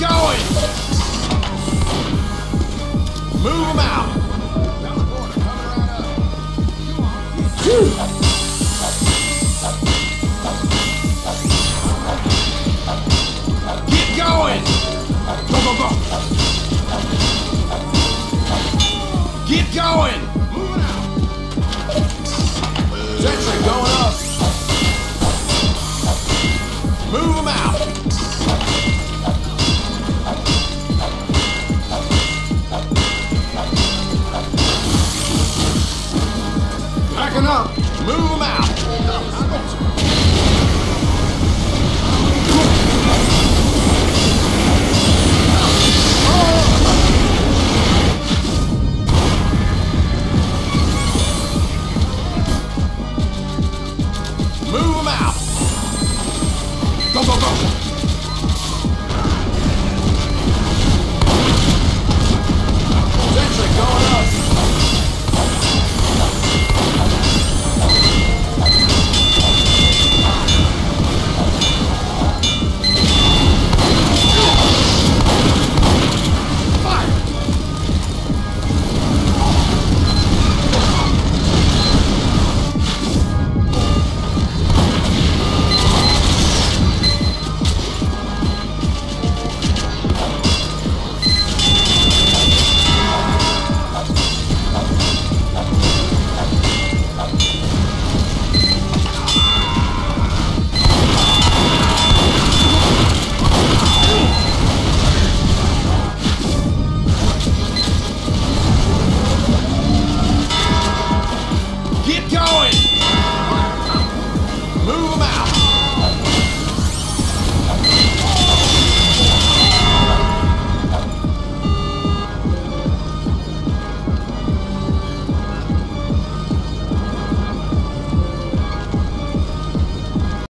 going! Move them out! Down the corner, coming right up. Come on. Get going! Go, go, go! Get going! Moving out! Sentry going up! Move them out! Backing up! Move them out! Move them out! Go, go, go! Sentry going up! Get going! Move them out!